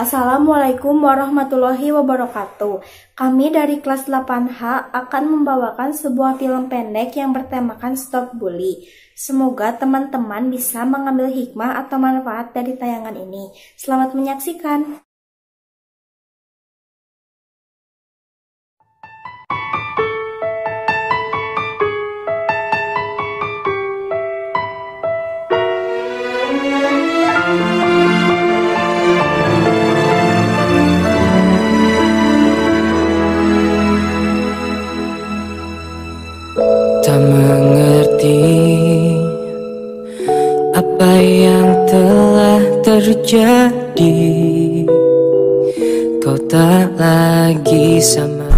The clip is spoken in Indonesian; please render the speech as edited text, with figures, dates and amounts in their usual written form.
Assalamualaikum warahmatullahi wabarakatuh. Kami dari kelas 8H akan membawakan sebuah film pendek yang bertemakan Stop Bully. Semoga teman-teman bisa mengambil hikmah atau manfaat dari tayangan ini. Selamat menyaksikan. Tak mengerti apa yang telah terjadi. Kau tak lagi sama